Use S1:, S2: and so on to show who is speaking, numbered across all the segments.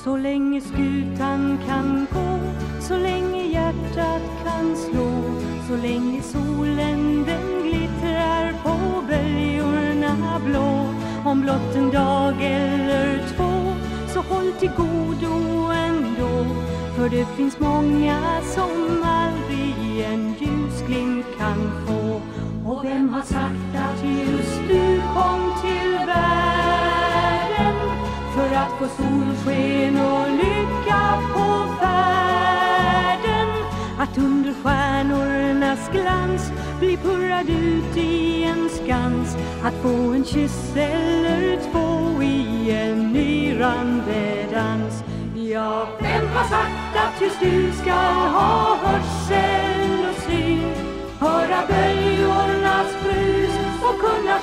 S1: Så länge skutan kan gå, så länge hjärtat kan slå, så länge solen den glittrar på böljorna blå. Om blott en dag eller två, så håll till godo ändå. För det finns många som aldrig en ljusglimt kan få. Och vem har sagt att just du kom till världen för att få solsken och lycka på färden? Att under stjärnornas glans bli purrad ut i en skans, att få en kyss eller två i en yrande dans. Ja, vem har sagt att just du ska ha hörsel och syn, höra böljornas brus och kunna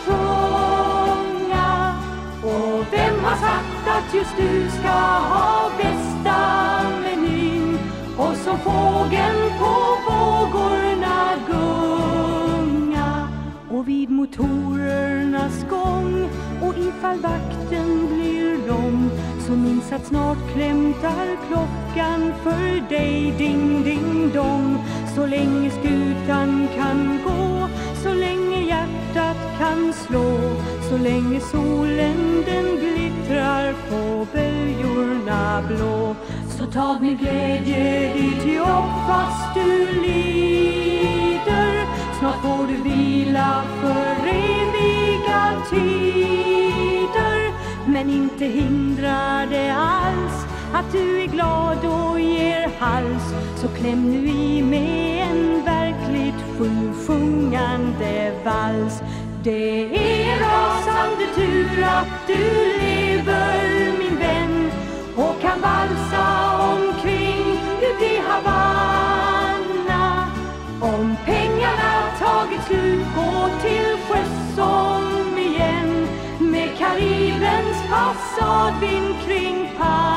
S1: sjunga? Och vem har sagt att just du ska ha bästa menyn och som fågeln på vågorna gunga? Och vid motorernas gång och ifall vakten blir lång, så minns att snart klämtar klockan för dig, ding ding dong. Så länge skutan kan gå, så länge hjärtat kan slå, så länge solen den glittrar på böljorna blå. Så ta med glädje ditt jobb fast du lider, snart får du vila för eviga tider. Men inte hindrar det alls att du är glad och ger hals, så kläm nu i med en verkligt sjungande vals. Det är rasande tur att du lever, min vän, och kan valsa omkring ut i Havanna. Om pengarna tagit slut, gå till sjöss om igen, med Karibens fasadvind kring Panama.